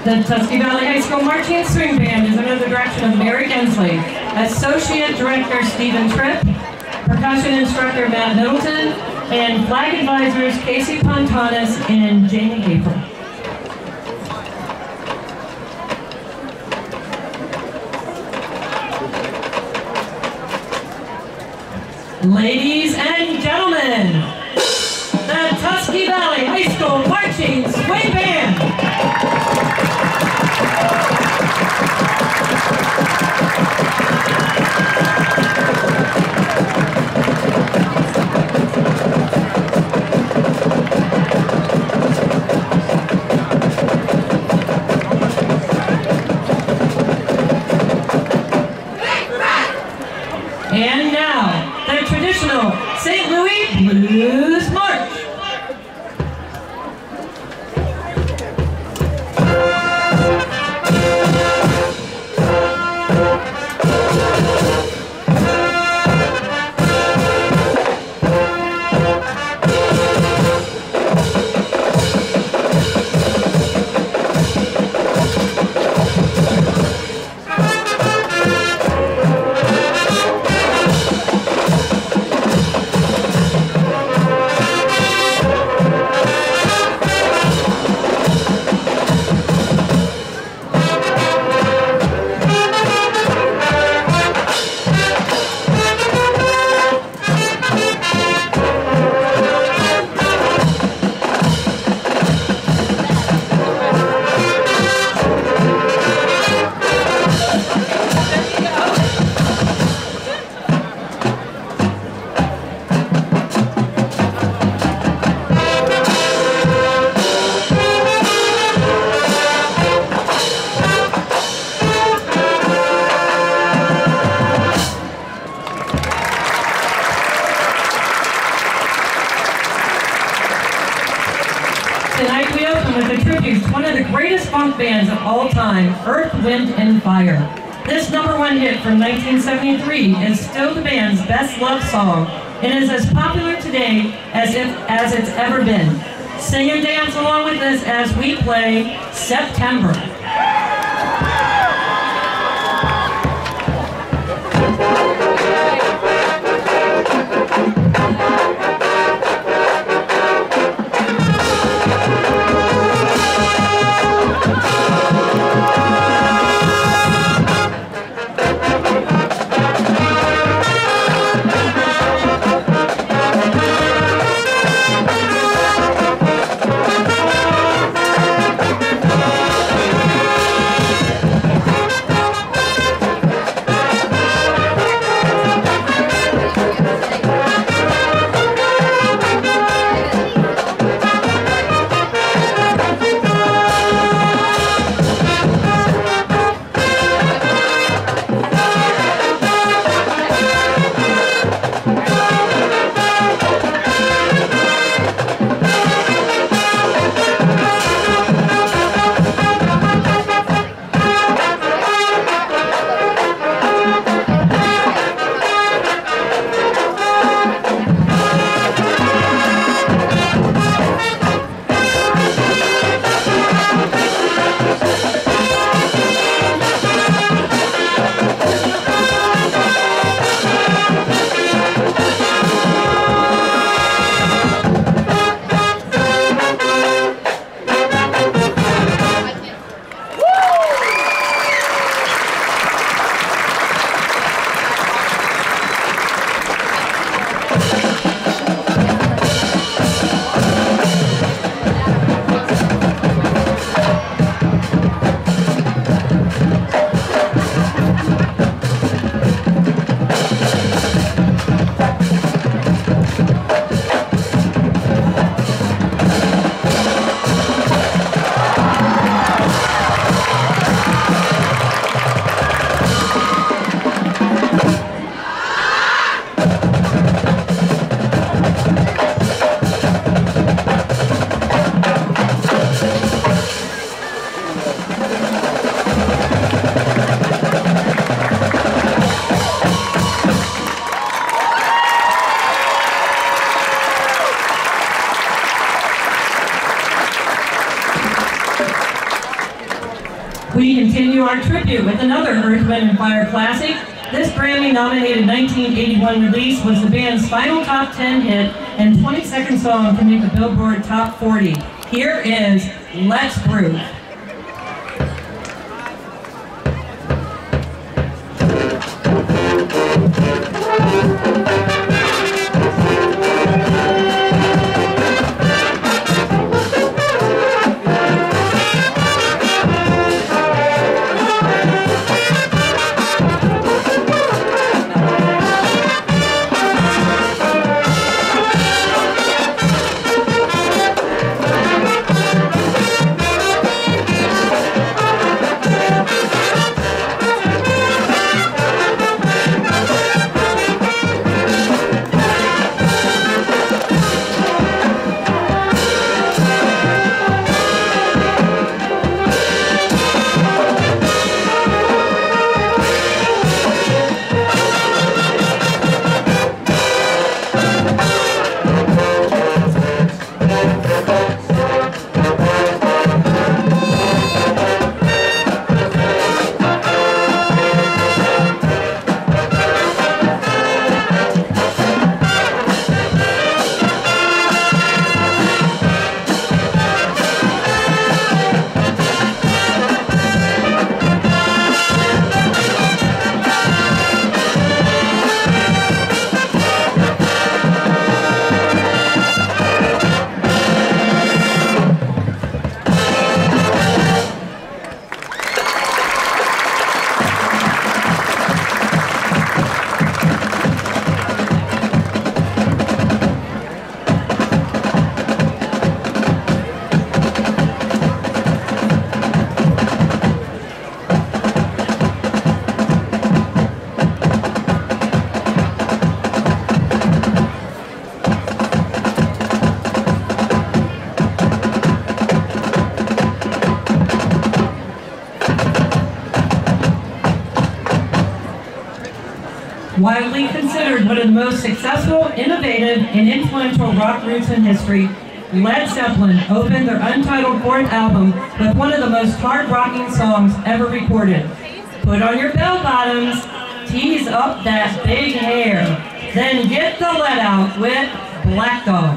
The Tusky Valley High School Marching Swing Band is under the direction of Mary Gensley, Associate Director Stephen Tripp, Percussion Instructor Matt Middleton, and Flag Advisors Casey Pontanis and Jamie Gabriel. Ladies and gentlemen, the Tusky Valley High School Marching Swing Band. And now, the traditional St. Louis Blues March. Tonight we open with a tribute to one of the greatest funk bands of all time, Earth, Wind & Fire. This #1 hit from 1973 is still the band's best loved song and is as popular today as it's ever been. Sing and dance along with us as we play September. We continue our tribute with another Earth, Wind & Fire classic. This Grammy-nominated 1981 release was the band's final top 10 hit and 22nd song to make the Billboard Top 40. Here is Let's Groove. Widely considered one of the most successful, innovative, and influential rock groups in history, Led Zeppelin opened their untitled fourth album with one of the most hard-rocking songs ever recorded. Put on your bell-bottoms, tease up that big hair, then get the lead out with Black Dog.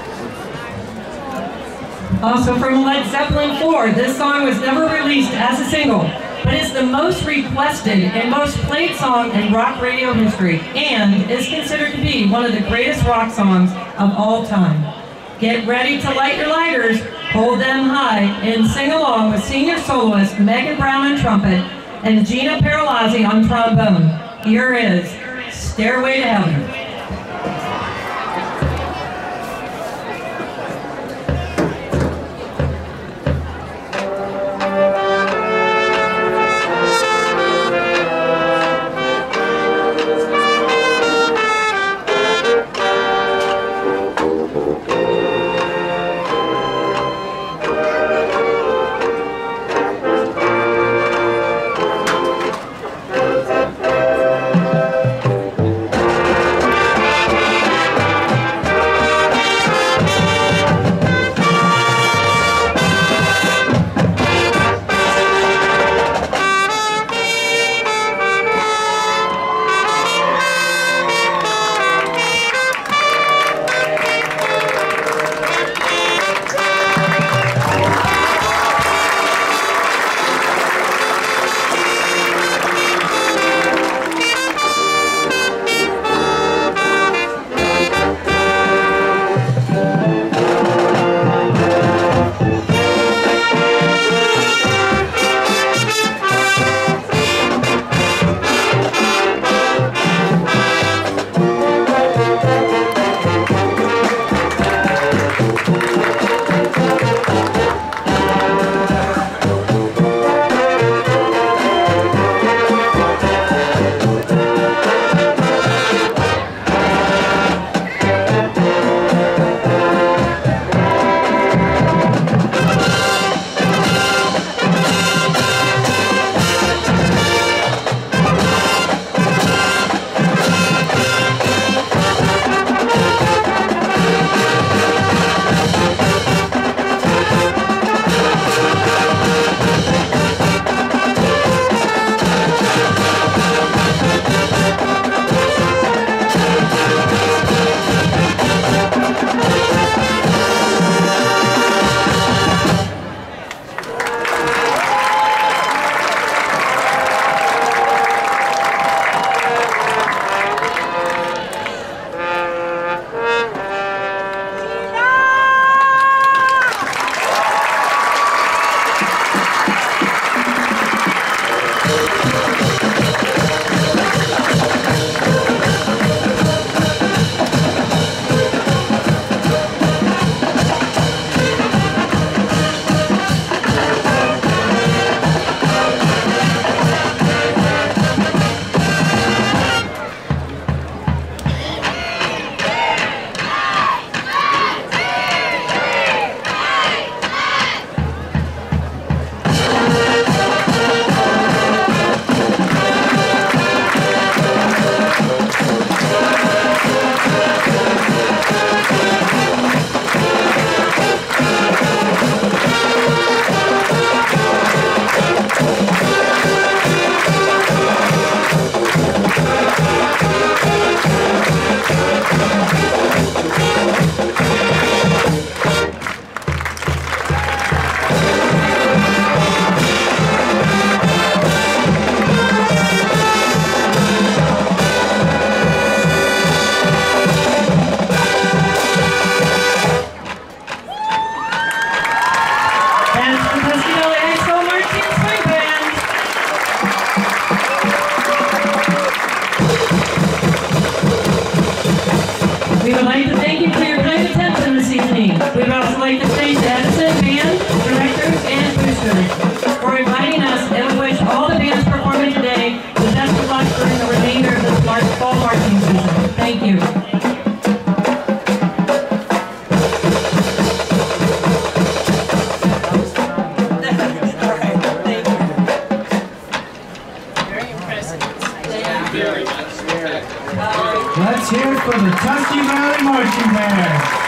Also from Led Zeppelin 4, this song was never released as a single, but it's the most requested and most played song in rock radio history, and is considered to be one of the greatest rock songs of all time. Get ready to light your lighters, hold them high, and sing along with senior soloist Megan Brown on trumpet and Gina Perolazzi on trombone. Here is Stairway to Heaven. We would like to thank you for your kind attention this evening. We would also like to thank the Edison band, directors, and boosters for inviting us, and we wish all the bands performing today the best of luck during the remainder of this fall marching season. Thank you. Let's hear it for the Tusky Valley Marching Band.